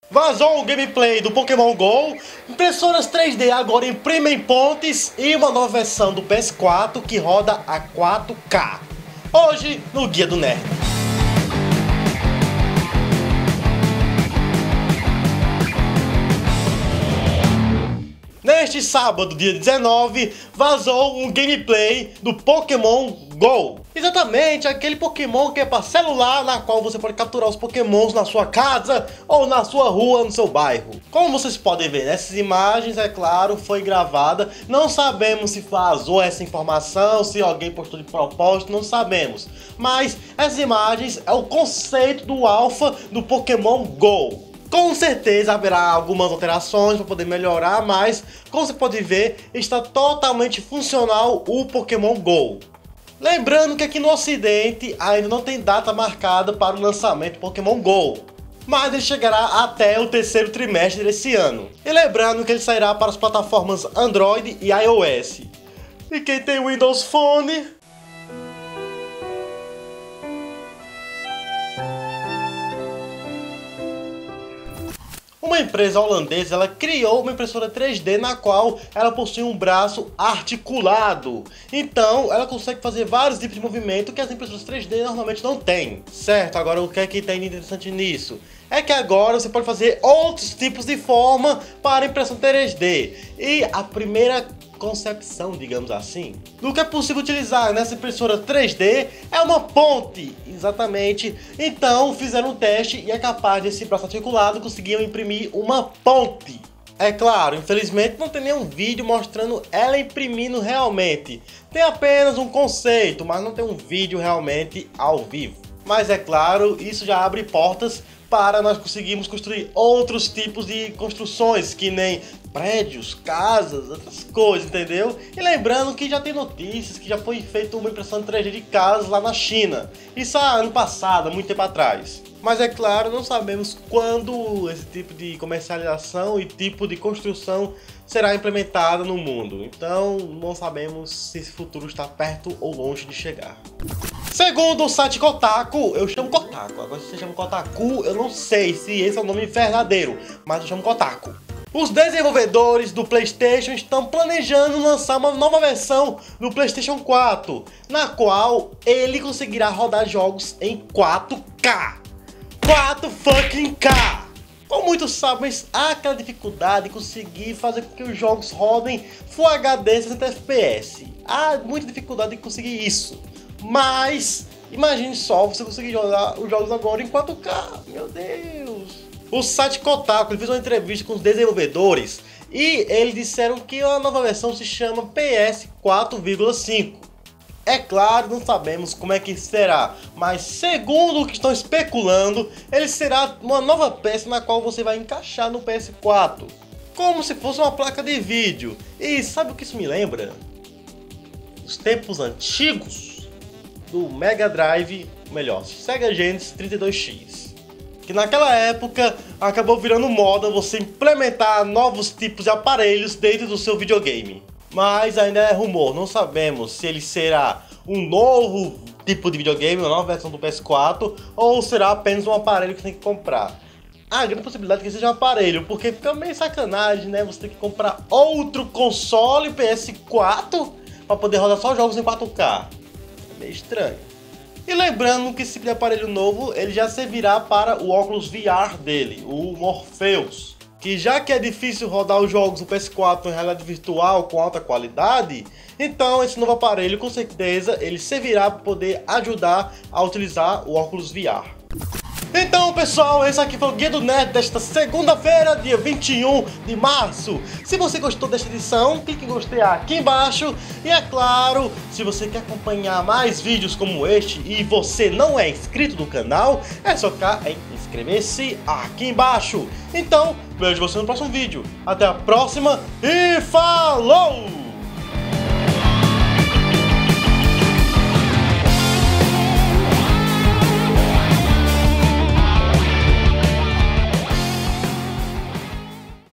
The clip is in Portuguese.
Vazou o gameplay do Pokémon GO, impressoras 3D agora imprimem pontes e uma nova versão do PS4 que roda a 4K. Hoje no Guia do Nerd. Neste sábado, dia 19, vazou um gameplay do Pokémon GO. Exatamente, aquele Pokémon que é para celular, na qual você pode capturar os Pokémons na sua casa ou na sua rua, no seu bairro. Como vocês podem ver nessas imagens, é claro, foi gravada. Não sabemos se vazou essa informação, se alguém postou de propósito, não sabemos. Mas essas imagens é o conceito do alpha do Pokémon GO. Com certeza haverá algumas alterações para poder melhorar, mas como você pode ver, está totalmente funcional o Pokémon GO. Lembrando que aqui no ocidente ainda não tem data marcada para o lançamento do Pokémon GO, mas ele chegará até o terceiro trimestre desse ano. E lembrando que ele sairá para as plataformas Android e iOS. E quem tem Windows Phone... Uma empresa holandesa, ela criou uma impressora 3D na qual ela possui um braço articulado. Então, ela consegue fazer vários tipos de movimento que as impressoras 3D normalmente não têm. Certo, agora o que é que tem de interessante nisso? É que agora você pode fazer outros tipos de forma para impressão 3D. E a primeira concepção, digamos assim, do que é possível utilizar nessa impressora 3D é uma ponte, exatamente. Então fizeram um teste e é capaz desse braço articulado conseguiam imprimir uma ponte. É claro, infelizmente não tem nenhum vídeo mostrando ela imprimindo realmente. Tem apenas um conceito, mas não tem um vídeo realmente ao vivo. Mas é claro, isso já abre portas para nós conseguirmos construir outros tipos de construções, que nem prédios, casas, outras coisas, entendeu? E lembrando que já tem notícias que já foi feita uma impressão 3D de casas lá na China. Isso há ano passado, há muito tempo atrás. Mas é claro, não sabemos quando esse tipo de comercialização e tipo de construção será implementada no mundo. Então não sabemos se esse futuro está perto ou longe de chegar. Segundo o site Kotaku, eu chamo Kotaku, agora se você chama Kotaku, eu não sei se esse é o nome verdadeiro, mas eu chamo Kotaku. Os desenvolvedores do PlayStation estão planejando lançar uma nova versão do PlayStation 4, na qual ele conseguirá rodar jogos em 4K. 4 fucking K! Como muitos sabem, há aquela dificuldade de conseguir fazer com que os jogos rodem Full HD 60 FPS. Há muita dificuldade de conseguir isso. Mas imagine só você conseguir jogar os jogos agora em 4K. Meu Deus! O site Kotaku ele fez uma entrevista com os desenvolvedores e eles disseram que a nova versão se chama PS 4,5. É claro, não sabemos como é que será, mas segundo o que estão especulando, ele será uma nova peça na qual você vai encaixar no PS4, como se fosse uma placa de vídeo. E sabe o que isso me lembra? Os tempos antigos do Mega Drive, melhor, Sega Genesis 32X. Que naquela época acabou virando moda você implementar novos tipos de aparelhos dentro do seu videogame. Mas ainda é rumor, não sabemos se ele será um novo tipo de videogame, uma nova versão do PS4, ou será apenas um aparelho que você tem que comprar. Há grande possibilidade que seja um aparelho, porque fica meio sacanagem, né? Você tem que comprar outro console PS4 para poder rodar só jogos em 4K. É meio estranho. E lembrando que esse tipo de aparelho novo, ele já servirá para o óculos VR dele, o Morpheus. Que já que é difícil rodar os jogos do PS4 em realidade virtual com alta qualidade, então esse novo aparelho com certeza ele servirá para poder ajudar a utilizar o óculos VR. Então pessoal, esse aqui foi o Guia do Nerd desta segunda-feira, dia 21 de março. Se você gostou desta edição, clique em gostei aqui embaixo. E é claro, se você quer acompanhar mais vídeos como este e você não é inscrito no canal, é só clicar em inscrever-se aqui embaixo. Então, vejo você no próximo vídeo. Até a próxima e falou!